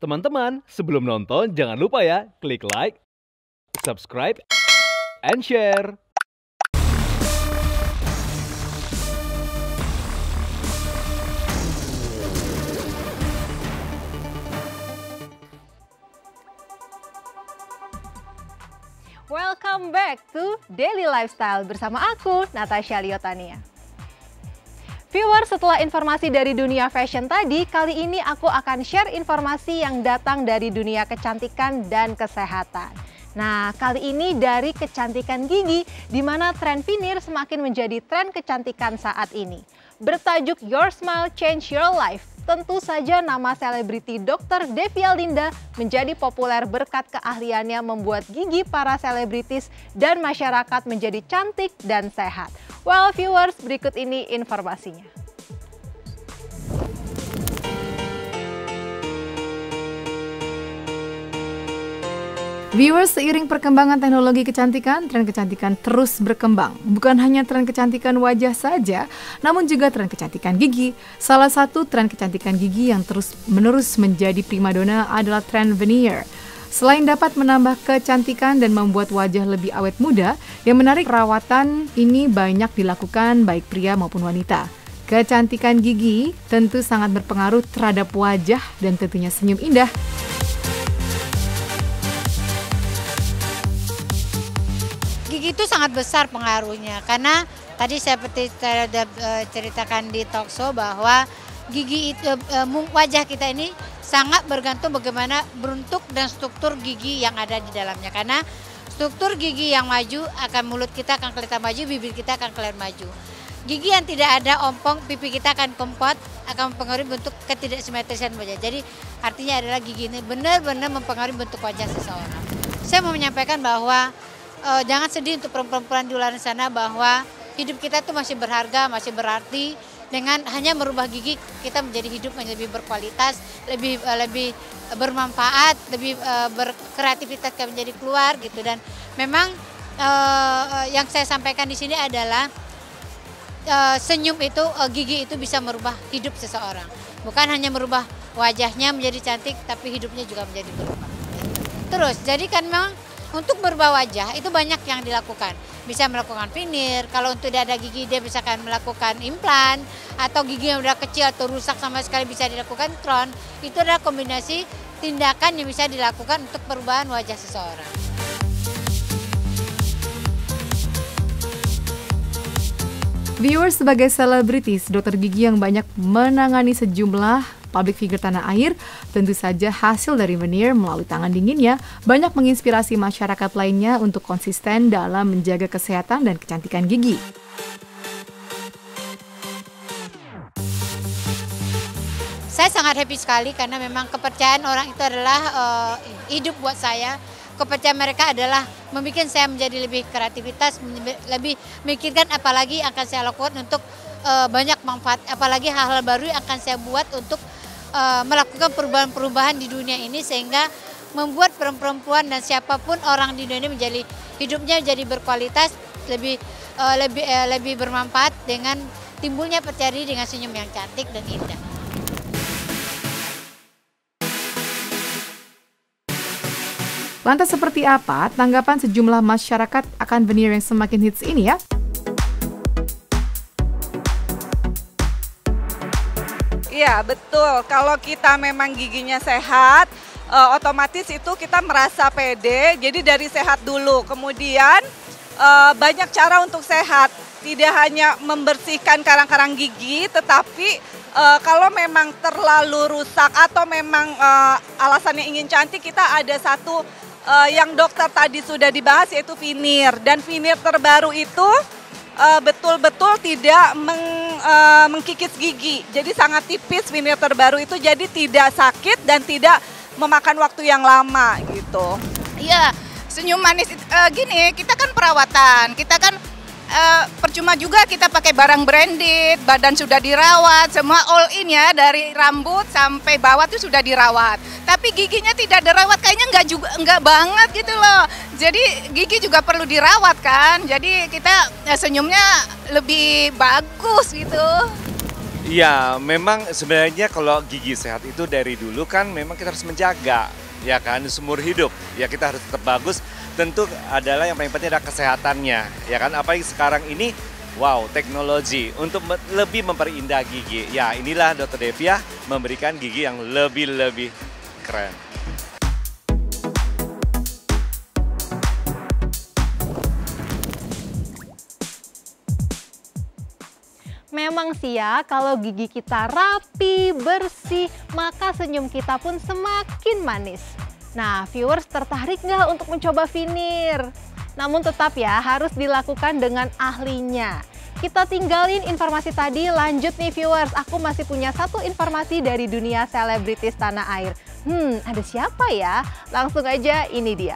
Teman-teman, sebelum nonton jangan lupa ya, klik like, subscribe, and share. Welcome back to Daily Lifestyle bersama aku, Natasha Liotania. Viewers, setelah informasi dari dunia fashion tadi, kali ini aku akan share informasi yang datang dari dunia kecantikan dan kesehatan. Nah, kali ini dari kecantikan gigi, di mana tren veneer semakin menjadi tren kecantikan saat ini. Bertajuk Your Smile Change Your Life, tentu saja nama selebriti Dr. Devi Alinda menjadi populer berkat keahliannya membuat gigi para selebritis dan masyarakat menjadi cantik dan sehat. Well viewers, berikut ini informasinya. Viewers, seiring perkembangan teknologi kecantikan, tren kecantikan terus berkembang. Bukan hanya tren kecantikan wajah saja, namun juga tren kecantikan gigi. Salah satu tren kecantikan gigi yang terus-menerus menjadi primadona adalah tren veneer. Selain dapat menambah kecantikan dan membuat wajah lebih awet muda, yang menarik perawatan ini banyak dilakukan baik pria maupun wanita. Kecantikan gigi tentu sangat berpengaruh terhadap wajah dan tentunya senyum indah. Gigi itu sangat besar pengaruhnya karena tadi seperti saya ceritakan di talk show bahwa gigi itu, wajah kita ini sangat bergantung bagaimana bentuk dan struktur gigi yang ada di dalamnya. Karena struktur gigi yang maju akan mulut kita akan kelihatan maju, bibir kita akan kelihatan maju. Gigi yang tidak ada ompong, pipi kita akan kempot, akan mempengaruhi bentuk ketidaksimetrisan wajah. Jadi artinya adalah gigi ini benar-benar mempengaruhi bentuk wajah seseorang. Saya mau menyampaikan bahwa jangan sedih untuk perempuan-perempuan di luar sana bahwa hidup kita tuh masih berharga, masih berarti. Dengan hanya merubah gigi, kita menjadi hidup yang lebih berkualitas, lebih bermanfaat, lebih berkreativitas menjadi keluar gitu. Dan memang yang saya sampaikan di sini adalah senyum itu, gigi itu bisa merubah hidup seseorang. Bukan hanya merubah wajahnya menjadi cantik, tapi hidupnya juga menjadi berubah. Terus, jadi kan memang untuk merubah wajah itu banyak yang dilakukan. Bisa melakukan veneer, kalau untuk tidak ada gigi dia bisa melakukan implan, atau gigi yang udah kecil atau rusak sama sekali bisa dilakukan crown. Itu adalah kombinasi tindakan yang bisa dilakukan untuk perubahan wajah seseorang. Viewers, sebagai selebritis, dokter gigi yang banyak menangani sejumlah public figure tanah air, tentu saja hasil dari veneer melalui tangan dinginnya banyak menginspirasi masyarakat lainnya untuk konsisten dalam menjaga kesehatan dan kecantikan gigi. Saya sangat happy sekali karena memang kepercayaan orang itu adalah hidup buat saya. Kepercayaan mereka adalah membuat saya menjadi lebih kreativitas, lebih memikirkan apalagi akan saya lakukan untuk banyak manfaat, apalagi hal-hal baru yang akan saya buat untuk melakukan perubahan-perubahan di dunia ini sehingga membuat perempuan dan siapapun orang di dunia ini menjadi hidupnya jadi berkualitas, lebih bermanfaat dengan timbulnya percaya diri dengan senyum yang cantik dan indah. Lantas seperti apa tanggapan sejumlah masyarakat akan veneer yang semakin hits ini ya? Iya betul, kalau kita memang giginya sehat, otomatis itu kita merasa pede, jadi dari sehat dulu. Kemudian banyak cara untuk sehat, tidak hanya membersihkan karang-karang gigi, tetapi kalau memang terlalu rusak atau memang alasannya ingin cantik, kita ada satu yang dokter tadi sudah dibahas yaitu veneer. Dan veneer terbaru itu betul-betul tidak mengkikis gigi. Jadi sangat tipis veneer terbaru itu, jadi tidak sakit dan tidak memakan waktu yang lama gitu. Iya, senyum manis gini, kita kan perawatan, kita kan percuma juga kita pakai barang branded, badan sudah dirawat, semua all in ya, dari rambut sampai bawah tuh sudah dirawat. Tapi giginya tidak dirawat, kayaknya enggak banget gitu loh. Jadi gigi juga perlu dirawat kan. Jadi kita senyumnya lebih bagus gitu. Iya, memang sebenarnya kalau gigi sehat itu dari dulu kan memang kita harus menjaga, ya kan, seumur hidup. Ya kita harus tetap bagus, tentu adalah yang paling penting adalah kesehatannya, ya kan. Apalagi sekarang ini, wow, teknologi untuk lebih memperindah gigi. Ya inilah Dr. Devia memberikan gigi yang lebih keren. Memang sih ya, kalau gigi kita rapi, bersih, maka senyum kita pun semakin manis. Nah, viewers tertarik nggak untuk mencoba veneer? Namun tetap ya, harus dilakukan dengan ahlinya. Kita tinggalin informasi tadi, lanjut nih viewers. Aku masih punya satu informasi dari dunia selebritis tanah air. Ada siapa ya? Langsung aja, ini dia.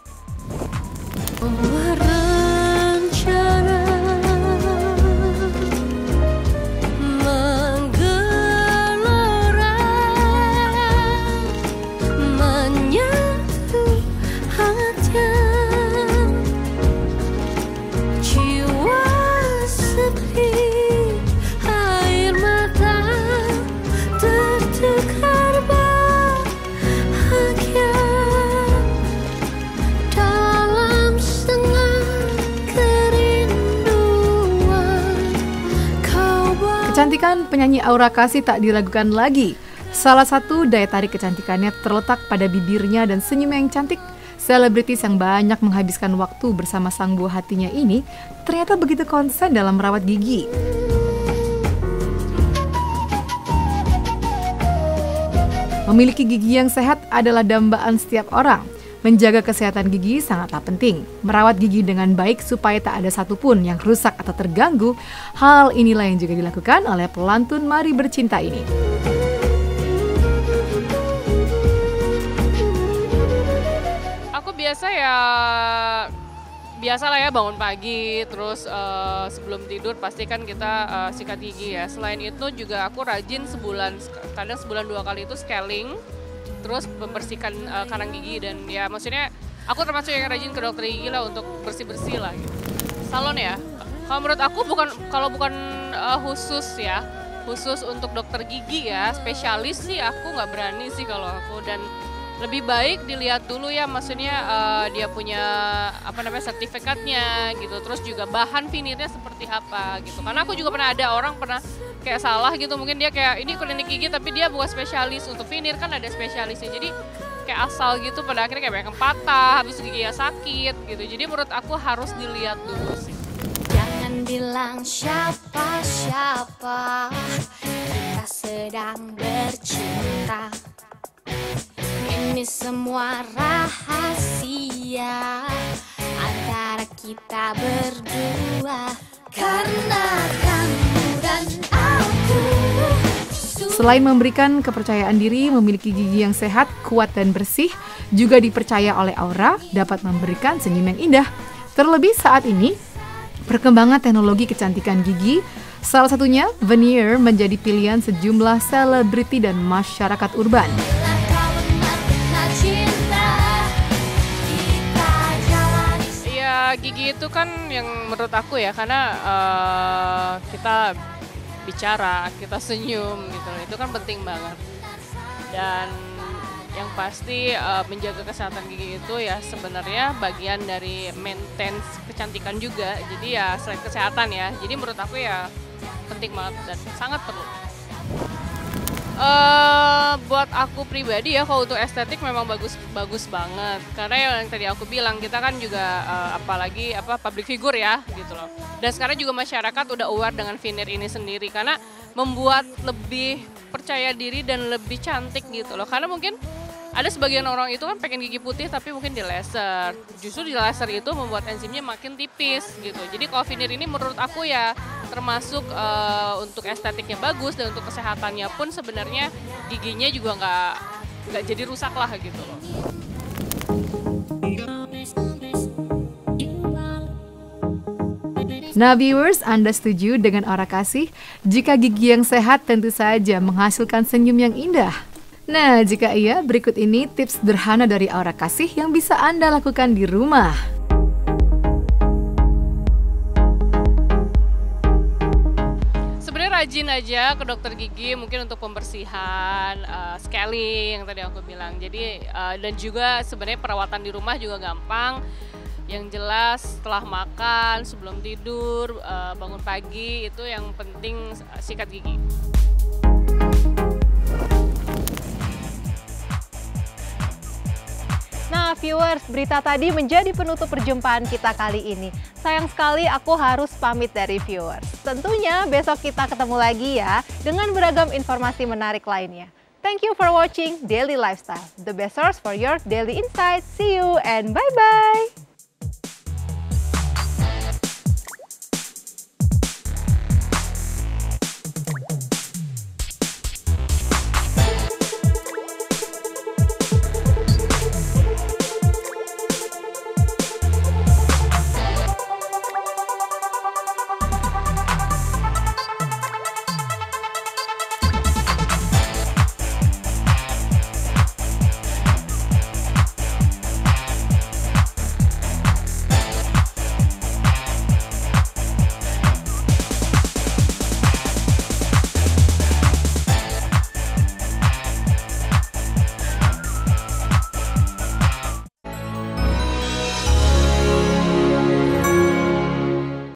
Kecantikan penyanyi Aura Kasih tak diragukan lagi. Salah satu daya tarik kecantikannya terletak pada bibirnya dan senyum yang cantik. Selebritis yang banyak menghabiskan waktu bersama sang buah hatinya ini ternyata begitu konsen dalam merawat gigi. Memiliki gigi yang sehat adalah dambaan setiap orang. Menjaga kesehatan gigi sangatlah penting. Merawat gigi dengan baik supaya tak ada satupun yang rusak atau terganggu. Hal inilah yang juga dilakukan oleh pelantun Mari Bercinta ini. Aku biasa lah ya bangun pagi, terus sebelum tidur pasti kan kita sikat gigi ya. Selain itu juga aku rajin kadang sebulan 2 kali itu scaling. Terus membersihkan karang gigi dan ya maksudnya aku termasuk yang rajin ke dokter gigi lah untuk bersih-bersih lah gitu. Salon ya, kalau menurut aku bukan khusus untuk dokter gigi ya, spesialis sih aku nggak berani sih kalau aku, dan lebih baik dilihat dulu ya, maksudnya dia punya sertifikatnya gitu, terus juga bahan veneernya seperti apa gitu. Karena aku juga pernah ada orang kayak salah gitu, mungkin dia kayak ini klinik gigi tapi dia bukan spesialis untuk veneer, kan ada spesialisnya, jadi kayak asal gitu pada akhirnya kayak banyak yang patah, habis giginya sakit gitu. Jadi menurut aku harus dilihat dulu sih. Jangan bilang siapa-siapa, kita sedang bercinta. Ini semua rahasia antara kita berdua, karena kamu dan aku. Selain memberikan kepercayaan diri, memiliki gigi yang sehat, kuat dan bersih, juga dipercaya oleh Aura dapat memberikan senyum yang indah. Terlebih saat ini, perkembangan teknologi kecantikan gigi, salah satunya veneer, menjadi pilihan sejumlah selebriti dan masyarakat urban. Gigi itu kan yang menurut aku ya, karena kita bicara, kita senyum gitu, itu kan penting banget. Dan yang pasti menjaga kesehatan gigi itu ya sebenarnya bagian dari maintain kecantikan juga. Jadi ya selain kesehatan ya, jadi menurut aku ya penting banget dan sangat perlu. Buat aku pribadi ya, kalau untuk estetik memang bagus banget, karena yang tadi aku bilang kita kan juga apalagi public figure ya gitu loh. Dan sekarang juga masyarakat udah aware dengan veneer ini sendiri, karena membuat lebih percaya diri dan lebih cantik gitu loh. Karena mungkin ada sebagian orang itu kan pengen gigi putih tapi mungkin di laser. Justru di laser itu membuat enzimnya makin tipis gitu. Jadi kalau veneer ini menurut aku ya termasuk untuk estetiknya bagus, dan untuk kesehatannya pun sebenarnya giginya juga nggak jadi rusak lah gitu loh. Nah viewers, Anda setuju dengan Aura Kasih? Jika gigi yang sehat tentu saja menghasilkan senyum yang indah. Nah jika iya, berikut ini tips sederhana dari Aura Kasih yang bisa Anda lakukan di rumah. rajin aja ke dokter gigi, mungkin untuk pembersihan, scaling yang tadi aku bilang. Jadi dan juga sebenarnya perawatan di rumah juga gampang. Yang jelas setelah makan, sebelum tidur, bangun pagi itu yang penting sikat gigi. Nah viewers, berita tadi menjadi penutup perjumpaan kita kali ini. Sayang sekali aku harus pamit dari viewers. Tentunya besok kita ketemu lagi ya dengan beragam informasi menarik lainnya. Thank you for watching Daily Lifestyle, the best source for your daily insights. See you and bye-bye!